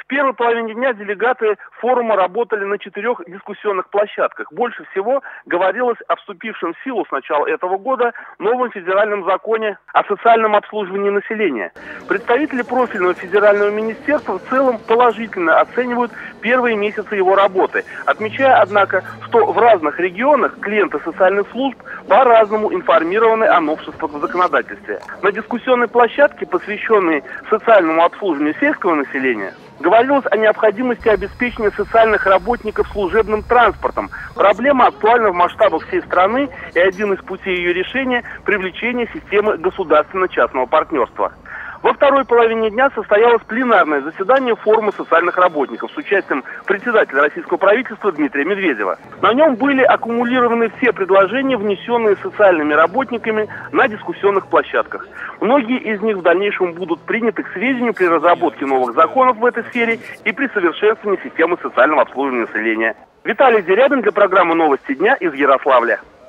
В первой половине дня делегаты форума работали на 4 дискуссионных площадках. Больше всего говорилось о вступившем в силу с начала этого года новом федеральном законе о социальном обслуживании населения. Представители профильного федерального министерства в целом положительно оценивают первые месяцы его работы, отмечая, однако, что в разных регионах клиенты социальных служб по-разному информированы о новшествах в законодательстве. На дискуссионной площадке, посвященной социальному обслуживанию сельского населения, говорилось о необходимости обеспечения социальных работников служебным транспортом. Проблема актуальна в масштабах всей страны, и один из путей ее решения – привлечение системы государственно-частного партнерства. Во второй половине дня состоялось пленарное заседание форума социальных работников с участием председателя российского правительства Дмитрия Медведева. На нем были аккумулированы все предложения, внесенные социальными работниками на дискуссионных площадках. Многие из них в дальнейшем будут приняты к сведению при разработке новых законов в этой сфере и при совершенствовании системы социального обслуживания населения. Виталий Дерябин для программы «Новости дня» из Ярославля.